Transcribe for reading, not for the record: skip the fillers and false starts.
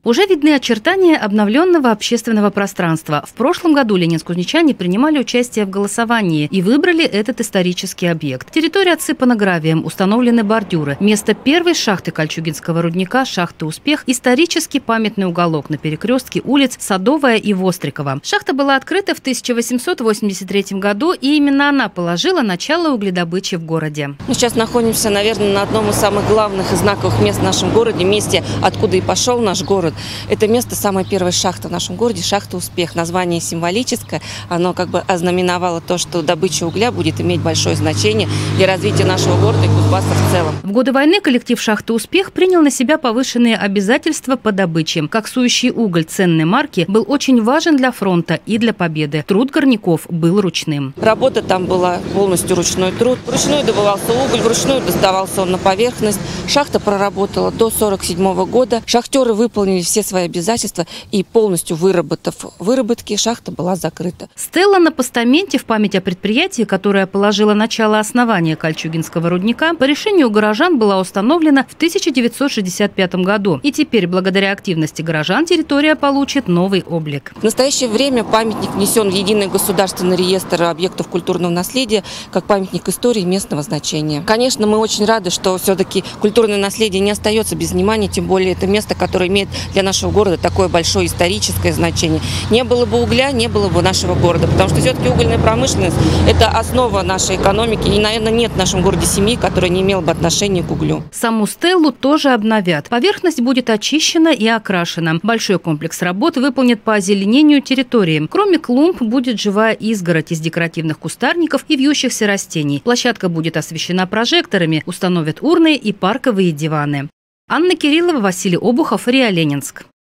Уже видны очертания обновленного общественного пространства. В прошлом году ленинск-кузнечане принимали участие в голосовании и выбрали этот исторический объект. Территория отсыпана гравием, установлены бордюры. Место первой шахты Кольчугинского рудника, шахты «Успех», исторический памятный уголок на перекрестке улиц Садовая и Вострикова. Шахта была открыта в 1883 году, и именно она положила начало угледобычи в городе. Мы сейчас находимся, наверное, на одном из самых главных и знаковых мест в нашем городе, месте, откуда и пошел наш город. Это место самой первой шахты в нашем городе, шахта «Успех». Название символическое, оно как бы ознаменовало то, что добыча угля будет иметь большое значение для развития нашего города и Кузбасса в целом. В годы войны коллектив шахты «Успех» принял на себя повышенные обязательства по добыче. Коксующий уголь ценной марки был очень важен для фронта и для победы. Труд горняков был ручным. Работа там была полностью ручной труд. Вручную добывался уголь, вручную доставался он на поверхность. Шахта проработала до 1947 года. Шахтеры выполнили все свои обязательства и полностью выработав выработки, шахта была закрыта. Стелла на постаменте в память о предприятии, которое положило начало основания Кольчугинского рудника, по решению горожан была установлена в 1965 году. И теперь, благодаря активности горожан, территория получит новый облик. В настоящее время памятник внесен в единый государственный реестр объектов культурного наследия как памятник истории местного значения. Конечно, мы очень рады, что все-таки культурное наследие не остается без внимания, тем более это место, которое имеет для нашего города такое большое историческое значение. Не было бы угля, не было бы нашего города, потому что все-таки угольная промышленность – это основа нашей экономики, и, наверное, нет в нашем городе семьи, которая не имела бы отношения к углю. Саму стеллу тоже обновят. Поверхность будет очищена и окрашена. Большой комплекс работ выполнит по озеленению территории. Кроме клумб будет живая изгородь из декоративных кустарников и вьющихся растений. Площадка будет освещена прожекторами, установят урны и парковые диваны. Анна Кириллова, Василий Обухов, РИА Ленинск.